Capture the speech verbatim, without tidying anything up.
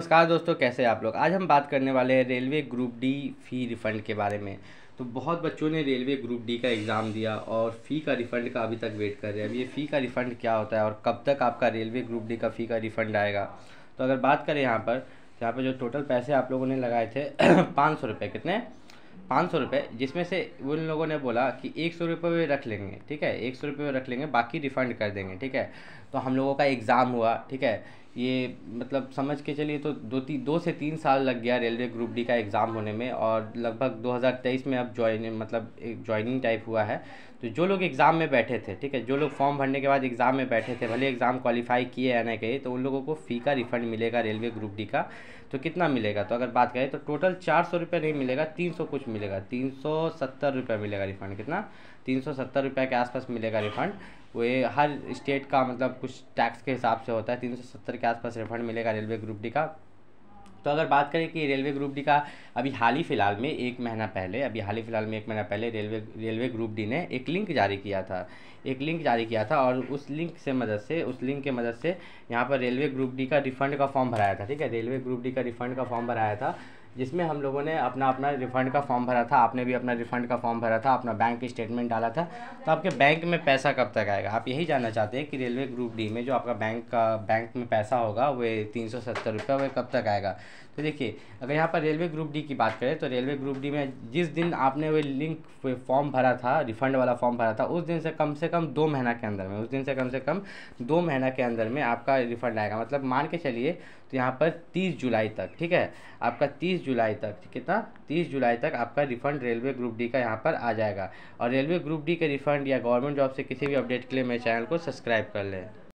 नमस्कार दोस्तों, कैसे हैं आप लोग। आज हम बात करने वाले हैं railway group D fee refund के बारे में। तो बहुत बच्चों ने रेलवे ग्रुप डी का एग्ज़ाम दिया और फ़ी का रिफ़ंड का अभी तक वेट कर रहे हैं। अब ये फ़ी का रिफ़ंड क्या होता है और कब तक आपका रेलवे ग्रुप डी का फ़ी का रिफ़ंड आएगा। तो अगर बात करें यहाँ पर, यहाँ पर जो टोटल पैसे आप लोगों ने लगाए थे पाँच सौ रुपये, कितने पाँच सौ रुपये, जिसमें से उन लोगों ने बोला कि एक सौ रुपये वे रख लेंगे, ठीक है, एक सौ रुपये रख लेंगे, बाकी रिफ़ंड कर देंगे, ठीक है। तो हम लोगों का एग्ज़ाम हुआ, ठीक है। ये मतलब समझ के चलिए तो दो ती दो से तीन साल लग गया रेलवे ग्रुप डी का एग्ज़ाम होने में, और लगभग दो हज़ार तेईस में अब जॉइन मतलब एक जॉइनिंग टाइप हुआ है। तो जो लोग एग्ज़ाम में बैठे थे, ठीक है, जो लोग फॉर्म भरने के बाद एग्ज़ाम में बैठे थे, भले एग्ज़ाम क्वालिफाई किए या नहीं किए, तो उन लोगों को फ़ी का रिफ़ंड मिलेगा रेलवे ग्रुप डी का। तो कितना मिलेगा, तो अगर बात करें तो टोटल चार सौ रुपये नहीं मिलेगा, तीन सौ कुछ मिलेगा, तीन सौ सत्तर रुपये मिलेगा रिफ़ंड। कितना? तीन सौ सत्तर रुपये के आसपास मिलेगा रिफ़ंड। वो ये हर स्टेट का मतलब कुछ टैक्स के हिसाब से होता है। तीन सौ सत्तर के आसपास रिफ़ंड मिलेगा रेलवे ग्रुप डी का। तो अगर बात करें कि रेलवे ग्रुप डी का अभी हाल ही फ़िलहाल में एक महीना पहले अभी हाल ही फ़िलहाल में एक महीना पहले रेलवे रेलवे ग्रुप डी ने एक लिंक जारी किया था एक लिंक जारी किया था और उस लिंक से मदद से उस लिंक के मदद से यहाँ पर रेलवे ग्रुप डी का रिफ़ंड का फॉर्म भराया था, ठीक है। रेलवे ग्रुप डी का रिफ़ंड का फॉर्म भराया था, जिसमें हम लोगों ने अपना अपना रिफ़ंड का फॉर्म भरा था। आपने भी अपना रिफ़ंड का फॉर्म भरा था, अपना बैंक स्टेटमेंट डाला था। तो आपके बैंक में पैसा कब तक आएगा, आप यही जानना चाहते हैं कि रेलवे ग्रुप डी में जो आपका बैंक का बैंक में पैसा होगा वो तीन सौ सत्तर रुपये वो कब तक आएगा। तो देखिए, अगर यहाँ पर रेलवे ग्रुप डी की बात करें तो रेलवे ग्रुप डी में जिस दिन आपने वो लिंक फॉर्म भरा था, रिफ़ंड वाला फॉर्म भरा था, उस दिन से कम से कम दो महीना के अंदर में उस दिन से कम से कम दो महीना के अंदर में आपका रिफ़ंड आएगा। मतलब मान के चलिए तो यहाँ पर तीस जुलाई तक, ठीक है, आपका तीस जुलाई तक, कितना, तीस जुलाई तक आपका रिफ़ंड रेलवे ग्रुप डी का यहाँ पर आ जाएगा। और रेलवे ग्रुप डी के रिफ़ंड या गवर्नमेंट जॉब से किसी भी अपडेट के लिए मेरे चैनल को सब्सक्राइब कर लें।